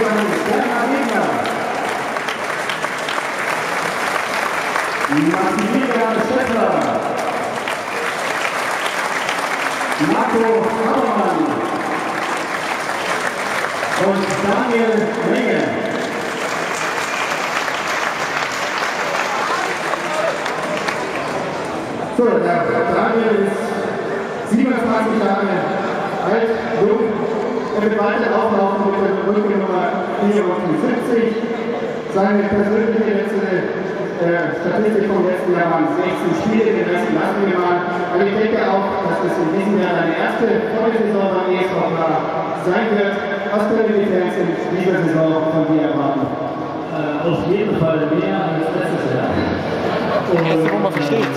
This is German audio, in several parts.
an Bernhard Wegner, Maximilian Schäffler, Marco Habermann und Daniel Menge. So, der Daniel ist 27 Jahre alt, jung. Er wird weiter auflaufen mit der Rückennummer 74. Seine persönliche letzte Statistik vom letzten Jahr waren 16 Spiele, den Rest lassen wir mal. Aber ich denke auch, dass es in diesem Jahr eine erste Vollsaison beim ESV sein wird. Was können die Fans in dieser Saison von dir erwarten? Auf jeden Fall mehr als letztes Jahr. Und, wo man versteht.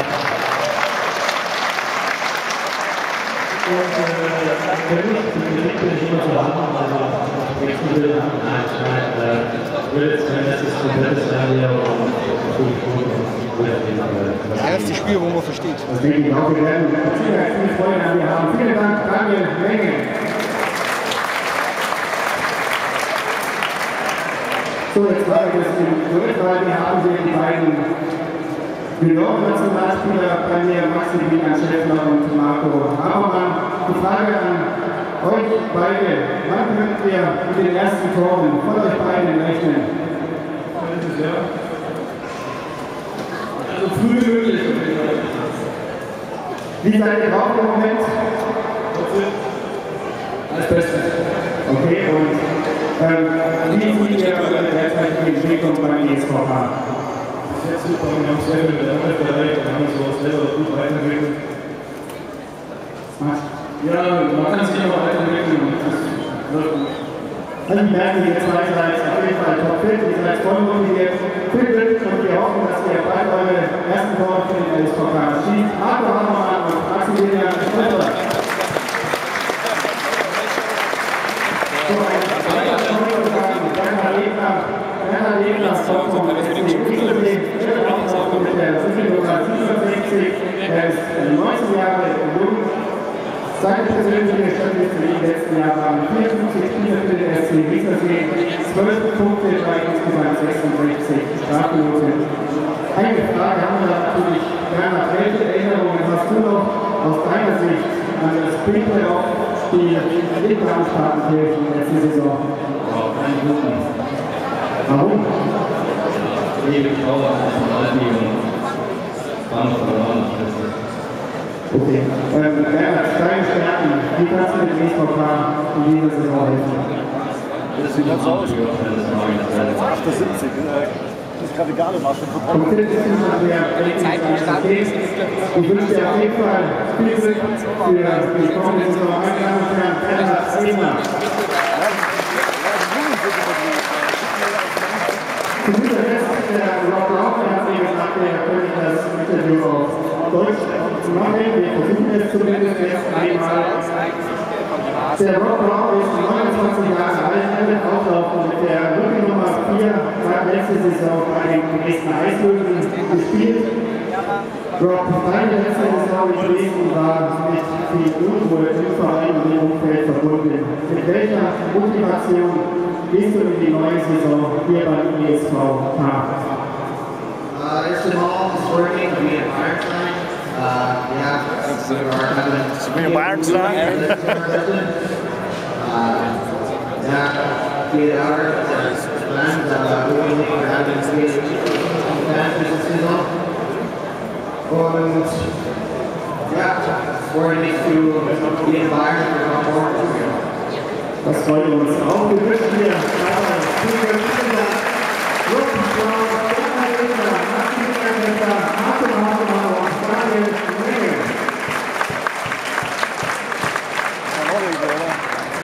Und wenn ich immer zu haben, also ich will jetzt mein letztes komplettes Jahr hier und das erste Spiel, wo man versteht. Das denke ich auch, wir werden viele Freunde an dir haben. Vielen Dank, Daniel Menge. So, jetzt war das im Durchfall, wir haben hier die beiden Junioren-Nationalspieler bei mir, Maximilian Schäffler und Marco Habermann. Die Frage an euch beide, wann könnt ihr mit den ersten Toren von euch beiden rechnen? Also früh möglich. Wie seid ihr drauf im Moment? Alles Beste. Okay, und wie seht ihr derzeit die Entwicklung beim ESV? Jetzt super, wir haben sehr viel mit der Arbeit erreicht und haben uns so selber gut weiterentwickelt. Ja, man kann sich immer weiterentwickeln und das wird gut. Also ich merke, ihr zwei seid auf jeden Fall topfit, ihr seid voll motiviert, viel Glück und wir hoffen, dass ihr bald eure ersten Tore für den ESV schießt. Marco Habermann und Maximilian Schäffler. So, ein zweiter Torhüter, Bernhard Wegner. Bernhard Wegner kommt vom SC Wieselsee, mit der Rückennummer 67. Er ist 19 Jahre jung. Seine persönliche Statistik im letzten Jahr waren 54 Spiele für den SC Wieselsee, 12 Punkte bei insgesamt 66 Strafminuten. Eine Frage haben wir natürlich, Bernhard, welche Erinnerungen hast du noch aus deiner Sicht an das Pre-Playoff-Spiel in Garmisch-Partenkirchen letzte Saison? Keine guten. Warum? Ewig Trauer von Albi und Bahnhof verloren. Okay. Bernhard, deine Stärken, wie kannst du mit dem ESVK in dieser Saison helfen? Das sieht ganz aus. 78, das ist gerade egal, was schon Und das ist schon der ich wünsche dir auf jeden Fall viel Glück für die kommende Saison. Meine Damen und Herren, Bernhard Wegner. Zu guter Letzt, der Rob Laufer hat mir gesagt, er könnte das Interview auf Deutsch machen. Wir versuchen es zumindest jetzt einmal. Der Rob Laufer ist 29 Jahre alt, er wird auflaufen mit der Rückennummer 4, hat letzte Saison bei den Dresdner Eislöwen gespielt. Rob, deine letzte Saison in Dresden war mit viel Unruhe im Verein und im Umfeld verbunden. Mit welcher Motivation gehst du in die neue Saison hier beim ESV? First of all, it's working to be a Bayern fan. To be a Bayern fan? Geht out as planned. We're having a fans this season. Und ja, freue mich zu be in Bayern for more. Das freut uns auch. Wir wünschen dir weiter viel Glück.